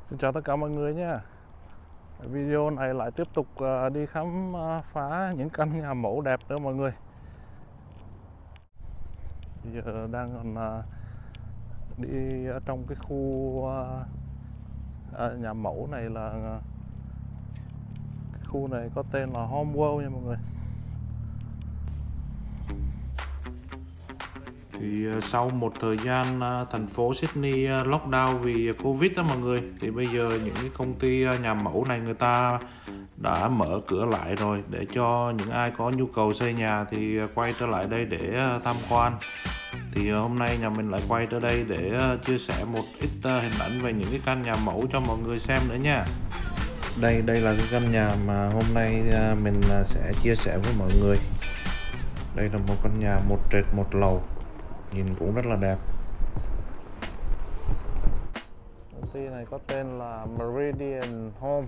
Xin chào tất cả mọi người nhé. Video này lại tiếp tục đi khám phá những căn nhà mẫu đẹp nữa mọi người. Bây giờ đang còn đi ở trong cái khu nhà mẫu này, là cái khu này có tên là Home World nha mọi người. Thì sau một thời gian thành phố Sydney lockdown vì Covid đó mọi người, thì bây giờ những cái công ty nhà mẫu này người ta đã mở cửa lại rồi, để cho những ai có nhu cầu xây nhà thì quay trở lại đây để tham quan. Thì hôm nay nhà mình lại quay tới đây để chia sẻ một ít hình ảnh về những cái căn nhà mẫu cho mọi người xem nữa nha. Đây là cái căn nhà mà hôm nay mình sẽ chia sẻ với mọi người. Đây là một căn nhà một trệt một lầu, nhìn cũng rất là đẹp. Công ty này có tên là Meridian Home.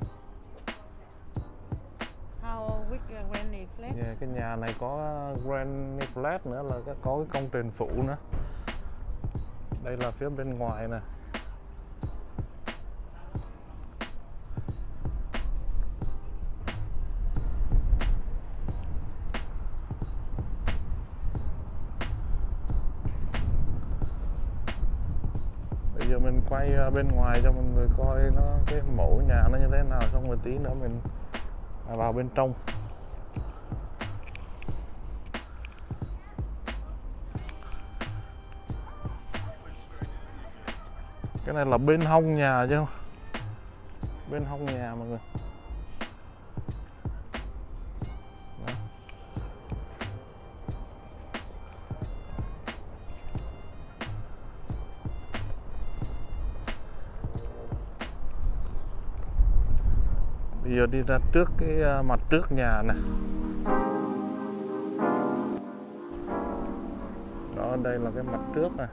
Granny flat. Yeah, cái nhà này có Granny flat nữa, là có cái công trình phụ nữa. Đây là phía bên ngoài nè. Bây giờ mình quay bên ngoài cho mọi người coi nó cái mẫu nhà nó như thế nào, xong rồi tí nữa mình vào bên trong. Cái này là bên hông nhà chứ không? Bên hông nhà mọi người. Đó. Bây giờ đi ra trước cái mặt trước nhà nè. Đó, đây là cái mặt trước nè.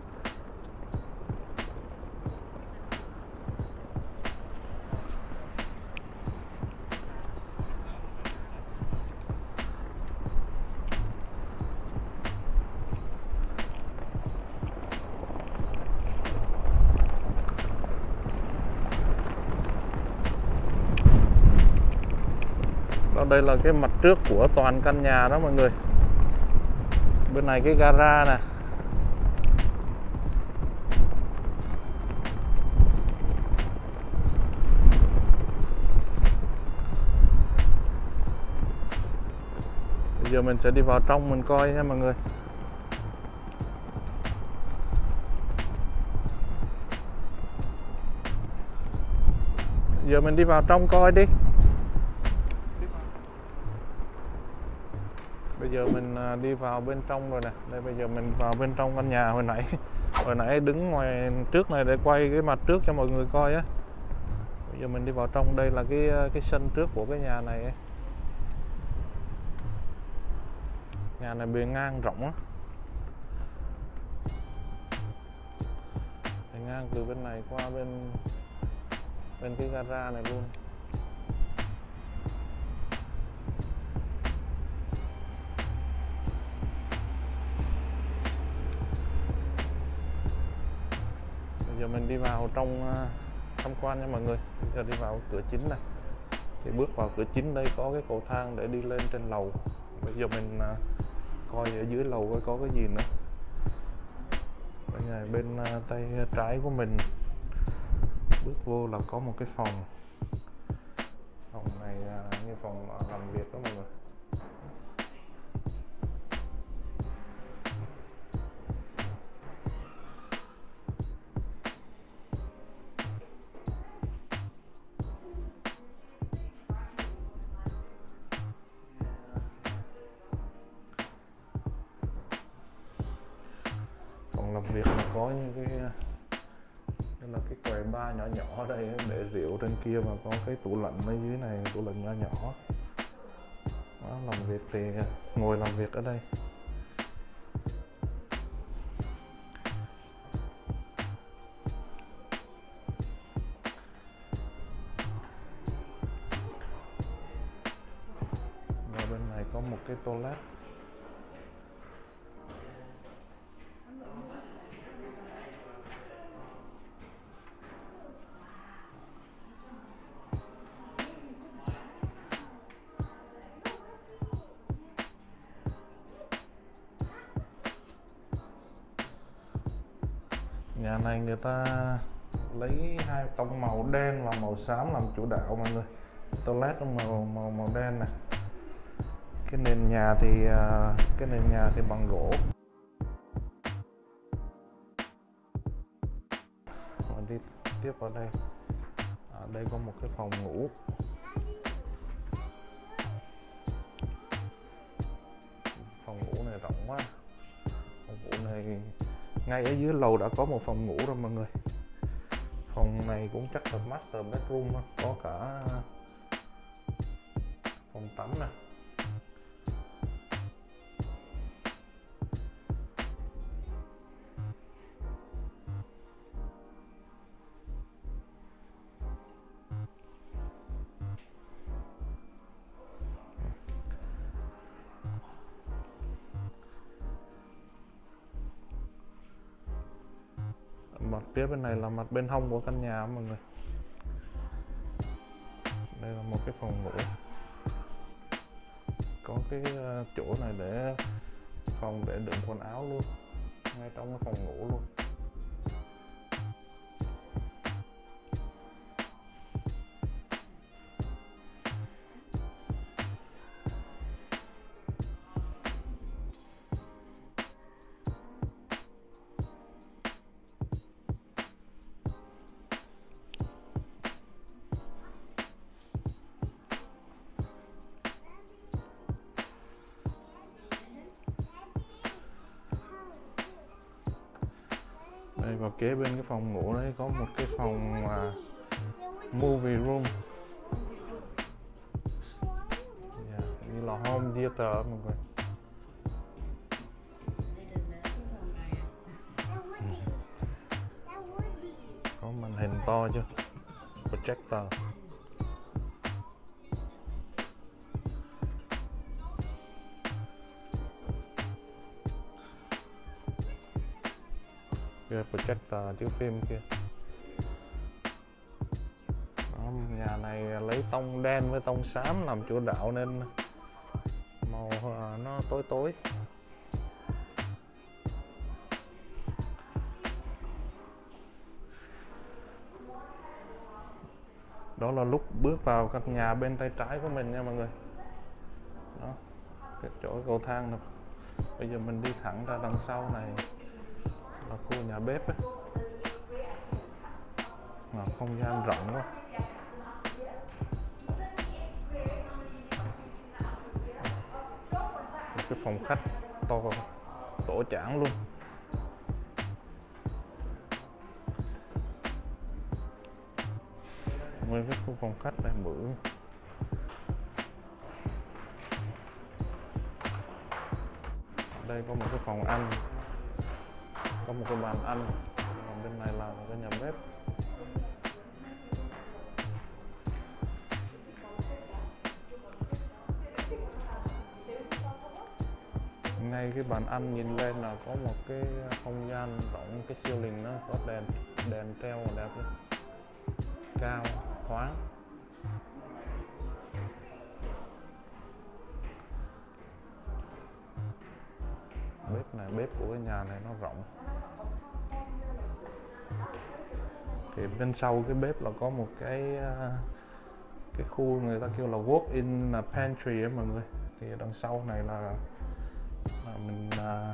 Đó, đây là cái mặt trước của toàn căn nhà đó mọi người. Bên này cái gara nè. Bây giờ mình sẽ đi vào trong mình coi nha mọi người. Giờ mình đi vào trong coi đi. Bây giờ mình đi vào bên trong rồi nè. Đây, bây giờ mình vào bên trong căn nhà. Hồi nãy đứng ngoài trước này để quay cái mặt trước cho mọi người coi á. Bây giờ mình đi vào trong. Đây là cái sân trước của cái nhà này ấy. Nhà này bề ngang rộng á. Bề ngang từ bên này qua bên cái gara này luôn. Bây giờ mình đi vào trong tham quan nha mọi người. Bây giờ đi vào cửa chính này. Thì bước vào cửa chính đây có cái cầu thang để đi lên trên lầu. Bây giờ mình coi ở dưới lầu coi có cái gì nữa. Bên này bên tay trái của mình bước vô là có một cái phòng. Phòng này như phòng làm việc đó mọi người. Phòng làm việc là có những cái đây là cái quầy bar nhỏ nhỏ ở đây, để rượu trên kia, và có cái tủ lạnh ở dưới này, tủ lạnh nhỏ nhỏ. Đó, làm việc thì ngồi làm việc ở đây. Và bên này có một cái toilet. Nhà này người ta lấy hai tông màu đen và màu xám làm chủ đạo mọi người. Toilet màu đen này. Cái nền nhà thì bằng gỗ. Rồi đi tiếp vào đây. Ở đây có một cái phòng ngủ. Phòng ngủ này rộng quá. Phòng ngủ này ngay ở dưới lầu đã có một phòng ngủ rồi mọi người. Phòng này cũng chắc là master bedroom đó. Có cả phòng tắm nè. Mặt phía bên này là mặt bên hông của căn nhà mọi người. Đây là một cái phòng ngủ. Có cái chỗ này để phòng để đựng quần áo luôn, ngay trong cái phòng ngủ luôn. Đây, và kế bên cái phòng ngủ đấy có một cái phòng movie room, như là home theater mọi người. Có màn hình to chưa, projector. Kia projector chiếu phim kia. Đó, nhà này lấy tông đen với tông xám làm chủ đạo nên màu nó tối tối. Đó là lúc bước vào căn nhà bên tay trái của mình nha mọi người. Đó, cái chỗ cầu thang này. Bây giờ mình đi thẳng ra đằng sau này là khu nhà bếp ấy. Không gian rộng quá. Một cái phòng khách to tổ chảng luôn. Nguyên cái khu phòng khách này bự. Đây có một cái phòng ăn, có một cái bàn ăn, còn bên này là một cái nhà bếp. Ngay cái bàn ăn nhìn lên là có một cái không gian rộng, cái ceiling nó có đèn treo đẹp luôn, cao thoáng. Bếp này, bếp của cái nhà này nó rộng. Thì bên sau cái bếp là có một cái khu người ta kêu là walk-in pantry á mọi người. Thì đằng sau này là mình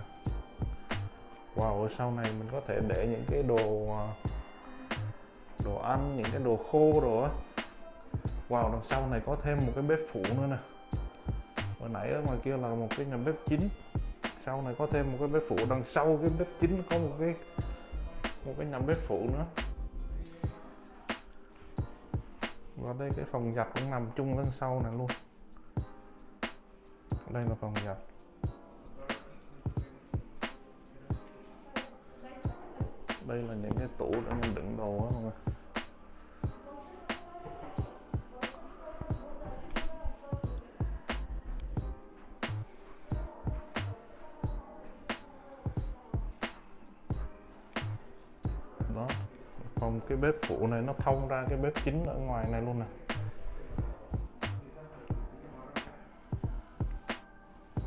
ở sau này mình có thể để những cái đồ ăn, những cái đồ khô rồi á. Đằng sau này có thêm một cái bếp phụ nữa nè. Hồi nãy ở ngoài kia là một cái nhà bếp chính, sau này có thêm một cái bếp phụ. Đằng sau cái bếp chính có một cái nhà bếp phụ nữa. Và đây cái phòng giặt cũng nằm chung lên sau này luôn. Đây là phòng giặt. Đây là những cái tủ để mình đựng đồ á mọi người. Đó, phòng cái bếp phụ này nó thông ra cái bếp chính ở ngoài này luôn nè.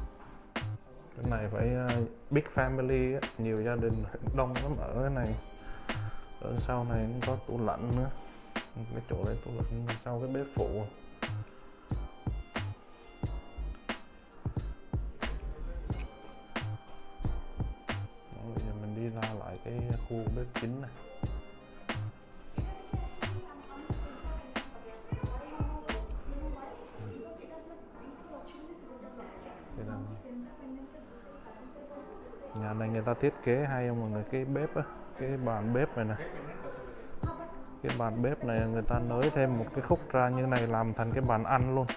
Cái này phải big family á, nhiều gia đình đông lắm ở cái này. Ở sau này cũng có tủ lạnh nữa, cái chỗ đấy tủ lạnh sau cái bếp phụ. Đó, bây giờ mình đi ra lại cái khu bếp chính này. Nhà này người ta thiết kế hay không mọi người, cái bếp á, cái bàn bếp này nè, cái bàn bếp này người ta nới thêm một cái khúc ra như này làm thành cái bàn ăn luôn.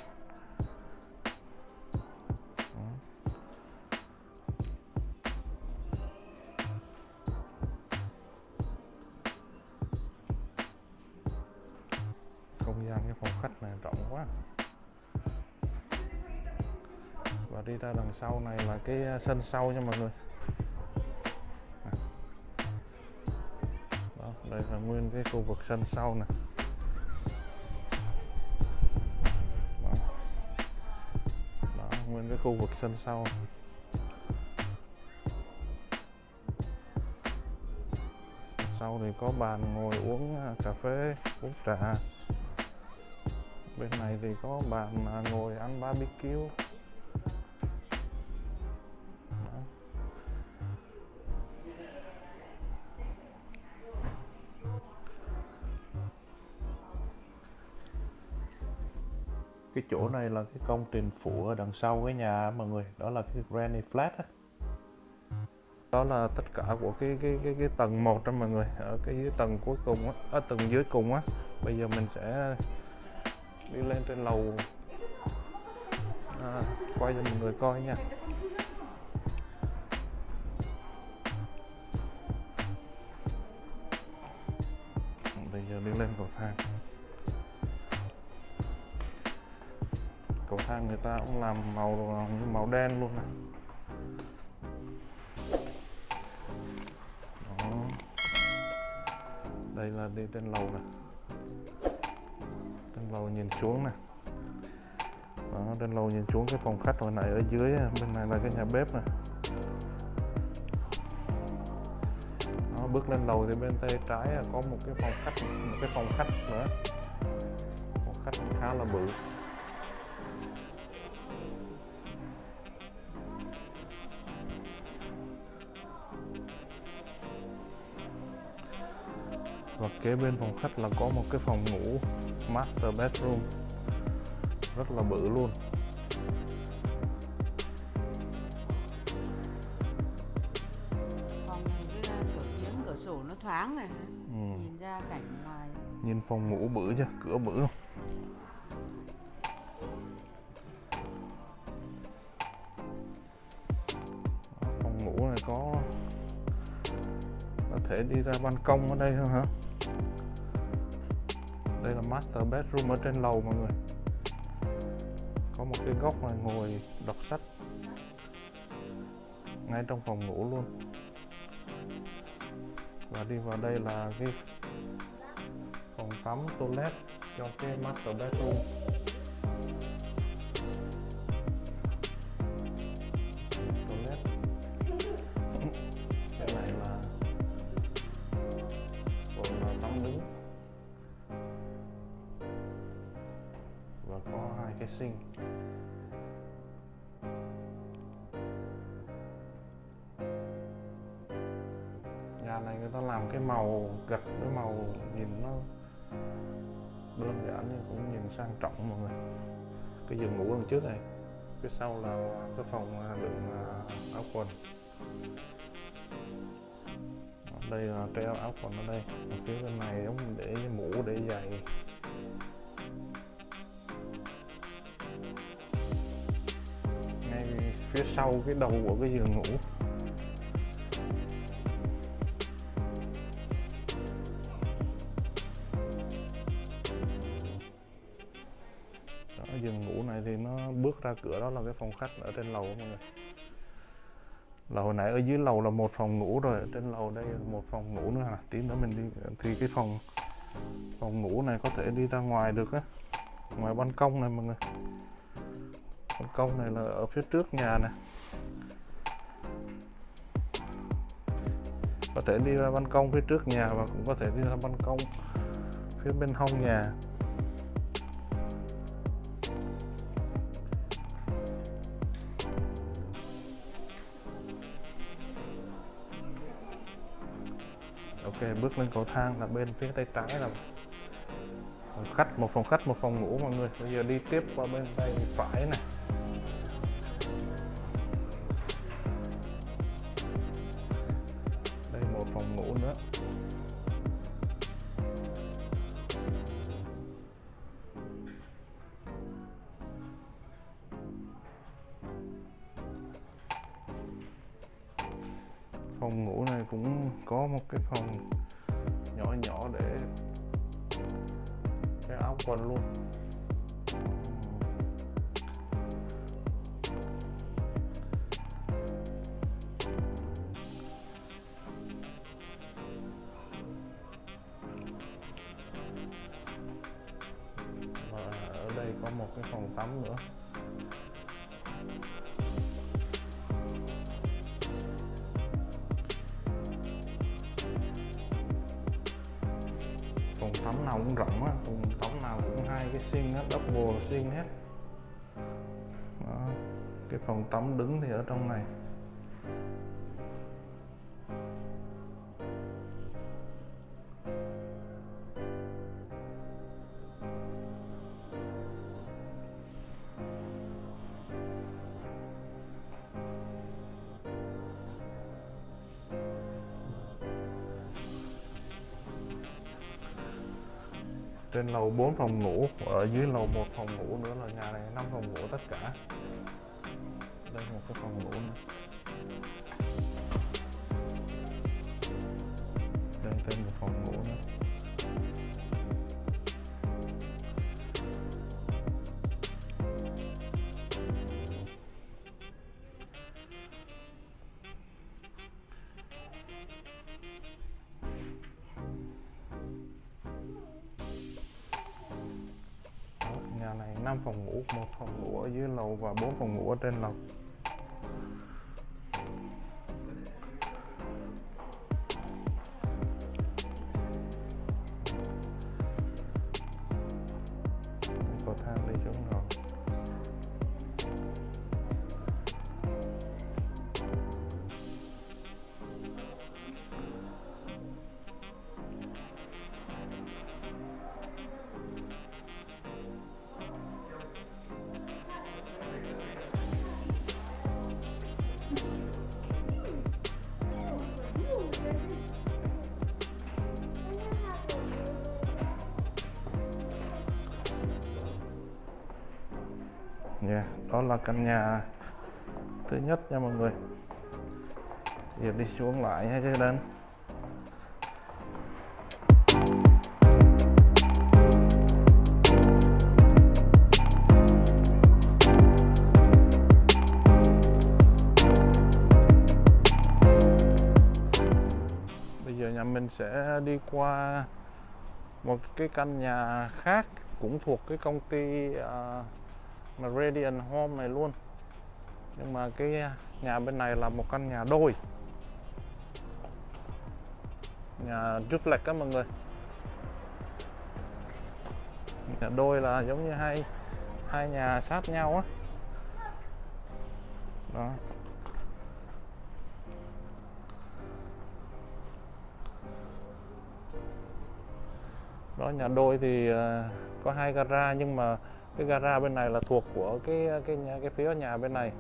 Đó. Không gian cái phòng khách này rộng quá. Và đi ra đằng sau này là cái sân sau nha mọi người. Đó, đây là nguyên cái khu vực sân sau nè. Đó. Đó, nguyên cái khu vực sân sau. Sau thì có bàn ngồi uống cà phê, uống trà. Bên này thì có bàn ngồi ăn barbecue. Cái chỗ này là cái công trình phụ ở đằng sau cái nhà mọi người, đó là cái granny flat á. Đó là tất cả của cái tầng 1 đó mọi người, ở cái dưới tầng cuối cùng á, ở tầng dưới cùng á. Bây giờ mình sẽ đi lên trên lầu quay cho mọi người coi nha. Bây giờ đi lên cầu thang. Cầu thang người ta cũng làm màu đen luôn nè. Đó. Đây là đi trên lầu nè. Trên lầu nhìn xuống nè. Đó, trên lầu nhìn xuống cái phòng khách hồi nãy ở dưới, bên này là cái nhà bếp nè. Đó, bước lên lầu thì bên tay trái có một cái phòng khách nữa. Phòng khách khá là bự. Và kế bên phòng khách là có một cái phòng ngủ master bedroom rất là bự luôn. Phòng này với cửa kính cửa sổ nó thoáng này, nhìn ra cảnh ngoài. Nhìn phòng ngủ bự chưa, cửa bự không? Phòng ngủ này có thể đi ra ban công ở đây thôi hả? Đây là master bedroom ở trên lầu mọi người. Có một cái góc này ngồi đọc sách ngay trong phòng ngủ luôn. Và đi vào đây là cái phòng tắm toilet cho cái master bedroom. Toilet. Cái này là tắm đứng và có hai cái sink. Nhà này người ta làm cái màu gạch với màu nhìn nó đơn giản nhưng cũng nhìn sang trọng mọi người. Cái giường ngủ đằng trước này, phía sau là cái phòng đựng áo quần. Đây là treo áo quần ở đây. Ở phía bên này giống để mũ, để giày. Ngay phía sau cái đầu của cái giường ngủ. Đó, giường ngủ này thì nó bước ra cửa đó là cái phòng khách ở trên lầu mọi người. Là hồi nãy ở dưới lầu là một phòng ngủ rồi, ở trên lầu đây là một phòng ngủ nữa. Tí nữa mình đi thì cái phòng ngủ này có thể đi ra ngoài được á, ngoài ban công này mọi người. Ban công này là ở phía trước nhà nè. Có thể đi ra ban công phía trước nhà và cũng có thể đi ra ban công phía bên hông nhà. Ok, bước lên cầu thang là bên phía tay trái là phòng khách, một phòng ngủ mọi người. Bây giờ đi tiếp qua bên tay phải này. Đây một phòng ngủ nữa. Phòng ngủ này cũng có một cái phòng nhỏ nhỏ để cái áo quần luôn. Và ở đây có một cái phòng tắm nữa. Phòng tắm nào cũng rộng á, phòng tắm nào cũng hai cái sink á, double sink hết. Đó. Cái phòng tắm đứng thì ở trong này. Trên lầu 4 phòng ngủ, ở dưới lầu 1 phòng ngủ nữa, là nhà này 5 phòng ngủ tất cả. Đây một cái phòng ngủ nữa. Đây thêm một phòng ngủ nữa. Nhà này 5 phòng ngủ, 1 phòng ngủ ở dưới lầu và 4 phòng ngủ ở trên lầu. Cầu thang đi xuống rồi. Đó là căn nhà thứ nhất nha mọi người. Giờ đi xuống lại hay chứ đến. Bây giờ nhà mình sẽ đi qua một cái căn nhà khác cũng thuộc cái công ty Meridian Home này luôn, nhưng mà cái nhà bên này là một căn nhà đôi, nhà duplex các mọi người. Nhà đôi là giống như hai nhà sát nhau á. Đó. Đó, nhà đôi thì có 2 gara, nhưng mà cái gara bên này là thuộc của cái phía nhà bên này.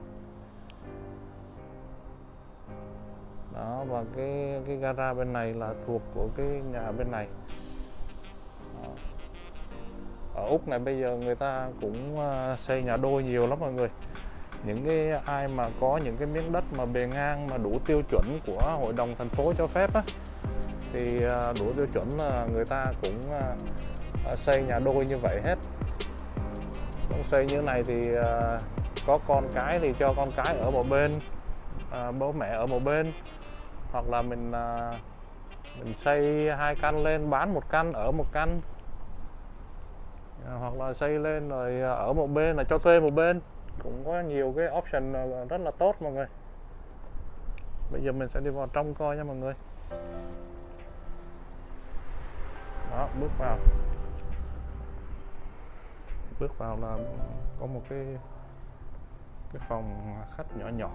Đó, và cái gara bên này là thuộc của cái nhà bên này. Đó. Ở Úc này bây giờ người ta cũng xây nhà đôi nhiều lắm mọi người. Những cái ai mà có những cái miếng đất mà bề ngang mà đủ tiêu chuẩn của hội đồng thành phố cho phép á, thì đủ tiêu chuẩn là người ta cũng xây nhà đôi như vậy hết. Không xây như này thì có con cái thì cho con cái ở một bên, bố mẹ ở một bên, hoặc là mình xây 2 căn lên bán 1 căn ở 1 căn, hoặc là xây lên rồi ở một bên là cho thuê một bên. Cũng có nhiều cái option rất là tốt mọi người. Bây giờ mình sẽ đi vào trong coi nha mọi người. Đó, bước vào là có một cái phòng khách nhỏ nhỏ.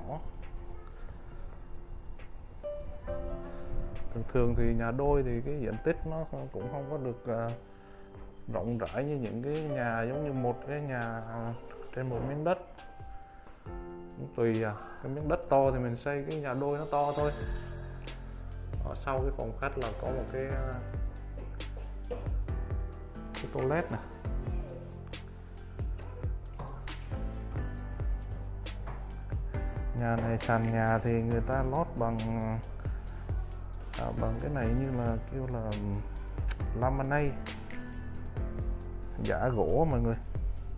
Thường thì nhà đôi thì cái diện tích nó cũng không có được rộng rãi như những cái nhà giống như một cái nhà trên một miếng đất. Cũng tùy cái miếng đất to thì mình xây cái nhà đôi nó to thôi. Ở sau cái phòng khách là có một cái toilet này. Nhà này sàn nhà thì người ta lót bằng cái này như là kêu là laminate, giả gỗ mọi người.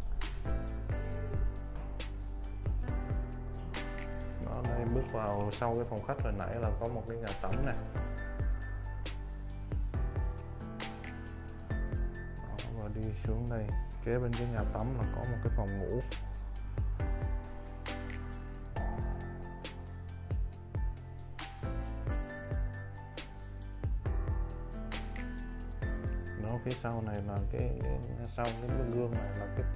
Đó, đây bước vào sau cái phòng khách hồi nãy là có một cái nhà tắm này. Đó, và đi xuống đây kế bên cái nhà tắm là có một cái phòng ngủ. Phía sau này là sau cái gương này là cái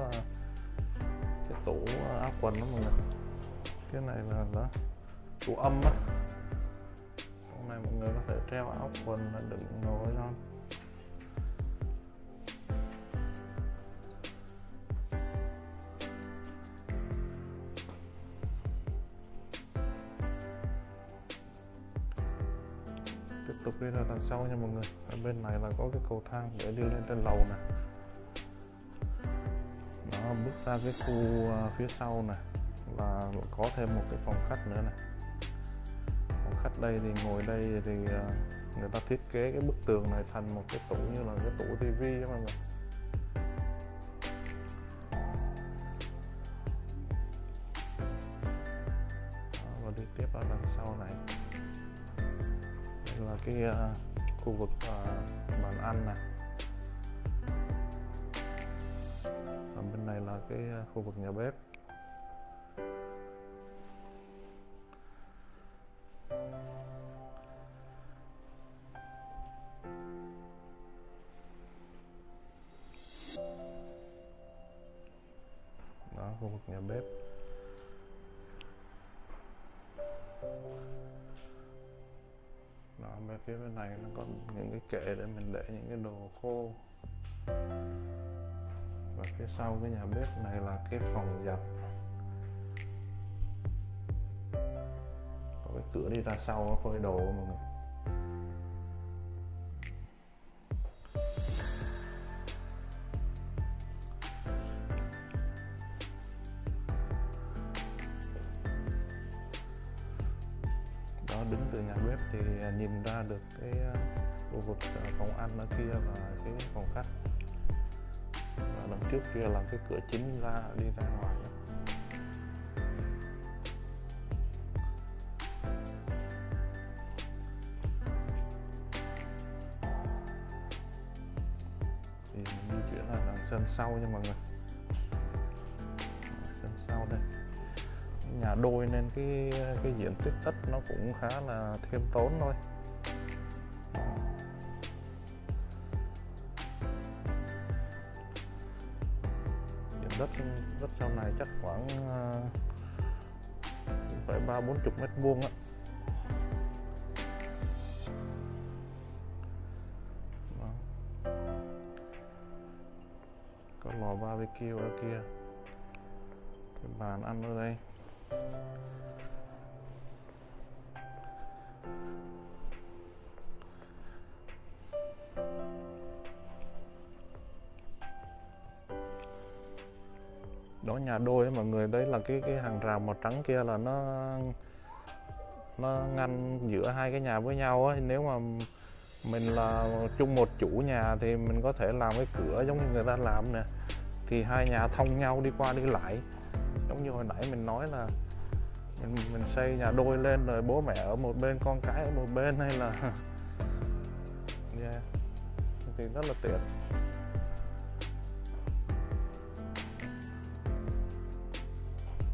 tủ áo quần đó mọi người. Cái này là tủ âm á. Trong này mọi người có thể treo áo quần là đựng ngồi ngon. Tiếp tục đi ra đằng sau nha mọi người. Ở bên này là có cái cầu thang để đi lên trên lầu nè. Đó, bước ra cái khu phía sau này là có thêm một cái phòng khách nữa này. Phòng khách đây thì ngồi đây thì người ta thiết kế cái bức tường này thành một cái tủ như là cái tủ tivi đó mọi người. Đó, và đi tiếp ra đằng sau này. Đây là cái khu vực bàn ăn này. Và bên này là cái khu vực nhà bếp. Đó, khu vực nhà bếp. Đó, bên phía bên này nó có những cái kệ để mình để những cái đồ khô. Và phía sau cái nhà bếp này là cái phòng giặt. Có cái cửa đi ra sau phơi đồ mọi người. Đó, đứng từ nhà bếp thì nhìn ra được cái khu vực phòng ăn ở kia và cái phòng khách. Và đằng trước kia là cái cửa chính đi ra ngoài đó. Thì mình di chuyển là đằng sân sau nha mọi người. Sân sau đây. Nhà đôi nên cái diện tích đất nó cũng khá là khiêm tốn thôi. Đất sau này chắc khoảng phải 30-40 mét vuông á. Có lò barbecue ở kia. Cái bàn ăn ở đây. Đó, nhà đôi ấy, mọi người, đấy là cái hàng rào màu trắng kia là nó ngăn giữa hai cái nhà với nhau á. Nếu mà mình là chung một chủ nhà thì mình có thể làm cái cửa giống như người ta làm nè, thì hai nhà thông nhau đi qua đi lại. Giống như hồi nãy mình nói là mình xây nhà đôi lên rồi bố mẹ ở một bên, con cái ở một bên, hay là yeah, thì rất là tiện.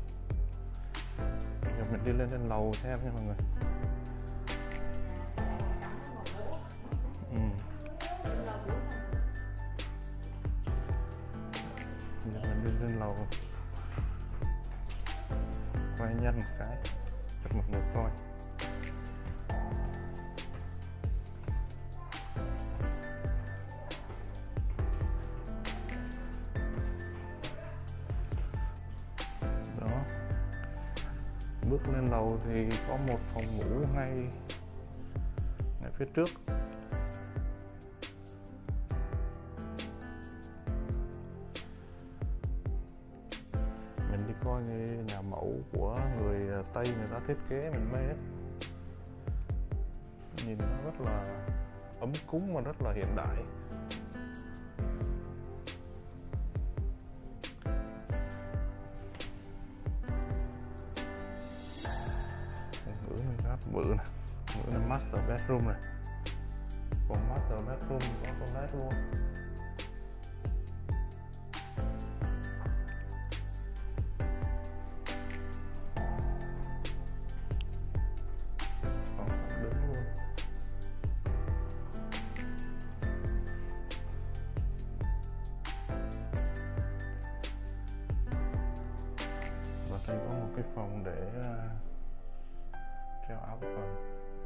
Mình đi lên trên lầu xem nha mọi người. Mình đi lên lầu quay nhanh một cái cho mọi người coi. Đó, bước lên lầu thì có một phòng ngủ ngay phía trước. Mình đi coi nhà mẫu của người Tây người ta thiết kế mình mê ấy. Nhìn nó rất là ấm cúng và rất là hiện đại. Ngữ này rất bự nè, ngữ này master bedroom này. Còn master bedroom có toilet luôn. Và đây có một cái phòng để treo áo quần.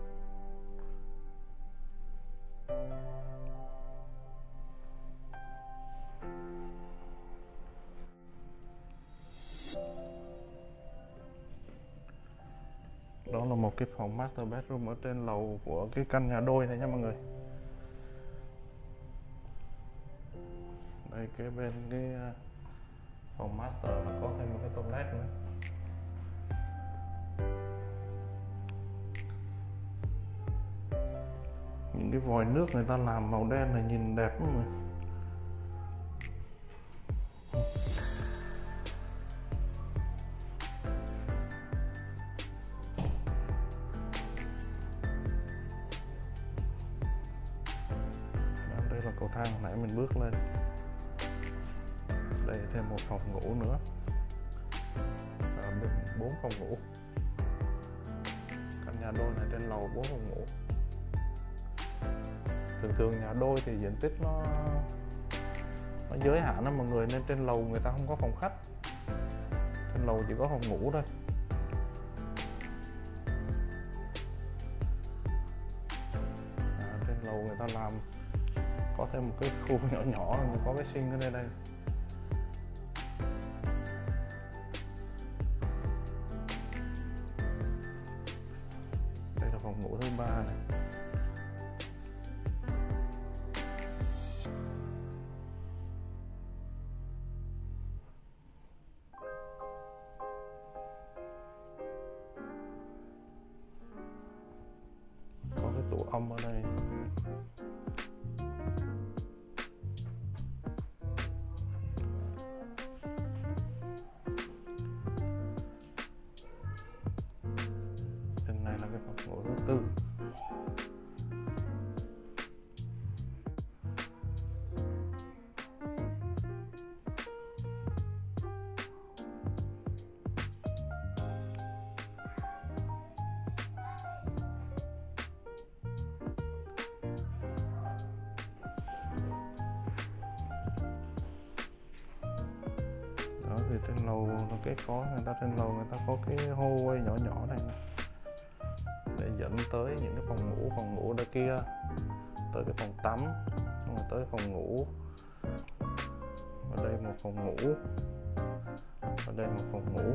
Đó là một cái phòng master bedroom ở trên lầu của cái căn nhà đôi này nha mọi người. Đây kế bên cái phòng master là có thêm một cái toilet nữa. Những cái vòi nước người ta làm màu đen này nhìn đẹp lắm rồi. Đây là cầu thang hồi nãy mình bước lên. Đây thêm một phòng ngủ nữa. Bên 4 phòng ngủ. Căn nhà đôi này trên lầu 4 phòng ngủ. Thường nhà đôi thì diện tích nó giới hạn đó mọi người, nên trên lầu người ta không có phòng khách. Trên lầu chỉ có phòng ngủ thôi. Trên lầu người ta làm có thêm một cái khu nhỏ nhỏ, có cái sinh ở đây. Đây là phòng ngủ thứ 3 này. Có cái tủ âm ở đây. Trên này là cái phòng ngủ thứ 4. Thì trên lầu là cái có người ta trên lầu người ta có cái hallway nhỏ nhỏ này để dẫn tới những cái phòng ngủ ở đây kia, tới cái phòng tắm, xong rồi tới phòng ngủ. Ở đây một phòng ngủ, ở đây một phòng ngủ.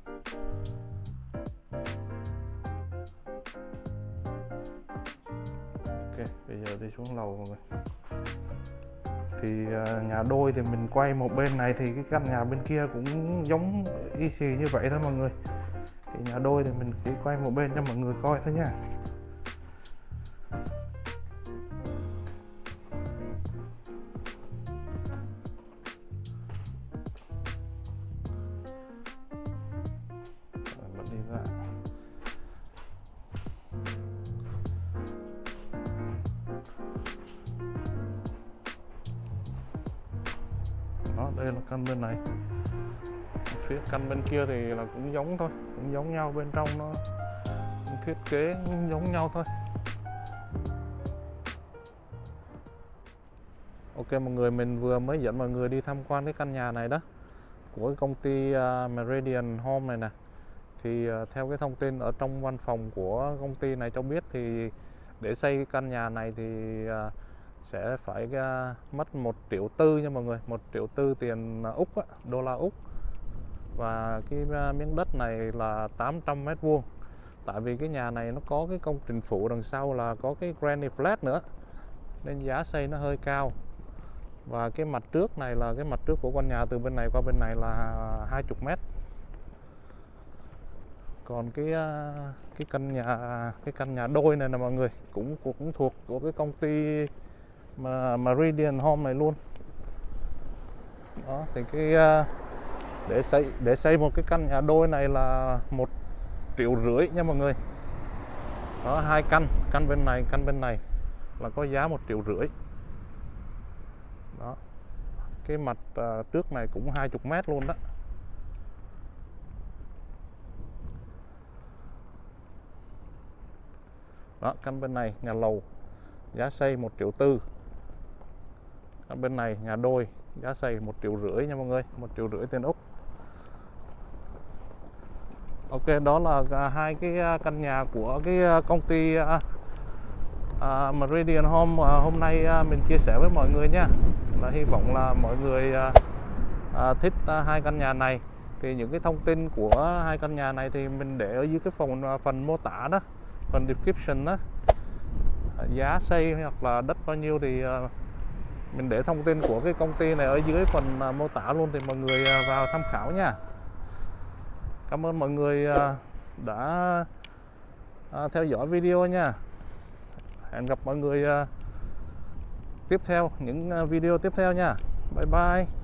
Ok, bây giờ đi xuống lầu mọi người. Thì nhà đôi thì mình quay một bên này thì cái căn nhà bên kia cũng giống y xì như vậy thôi mọi người. Thì nhà đôi thì mình chỉ quay một bên cho mọi người coi thôi nha. Mình đi ra. Đó, đây là căn bên này. Phía căn bên kia thì là cũng giống thôi, cũng giống nhau, bên trong nó thiết kế cũng giống nhau thôi. Ok mọi người, mình vừa mới dẫn mọi người đi tham quan cái căn nhà này đó. của cái công ty Meridian Home này nè. Thì theo cái thông tin ở trong văn phòng của công ty này cho biết thì để xây căn nhà này thì sẽ phải mất 1,4 triệu nha mọi người, 1,4 triệu tiền Úc á, đô la Úc. Và cái miếng đất này là 800 mét vuông. Tại vì cái nhà này nó có cái công trình phụ đằng sau là có cái granite flat nữa, nên giá xây nó hơi cao. Và cái mặt trước này là cái mặt trước của căn nhà, từ bên này qua bên này là 20 mét. Còn cái căn nhà đôi này là mọi người cũng thuộc của cái công ty Meridian Home này luôn. Đó thì cái để xây một cái căn nhà đôi này là 1,5 triệu nha mọi người. Đó, 2 căn bên này là có giá 1,5 triệu. Đó, cái mặt trước này cũng 20 mét luôn đó. Đó, căn bên này nhà lầu giá xây 1,4 triệu. Căn bên này nhà đôi giá xây 1,5 triệu nha mọi người, 1,5 triệu tiền Úc. Ok, đó là hai cái căn nhà của cái công ty Meridian Home hôm nay mình chia sẻ với mọi người nha. Là hy vọng là mọi người thích hai căn nhà này. Thì những cái thông tin của hai căn nhà này thì mình để ở dưới cái phần mô tả đó, phần description đó. Giá xây hoặc là đất bao nhiêu thì mình để thông tin của cái công ty này ở dưới phần mô tả luôn, thì mọi người vào tham khảo nha. Cảm ơn mọi người đã theo dõi video nha. Hẹn gặp mọi người tiếp theo, những video tiếp theo nha. Bye bye.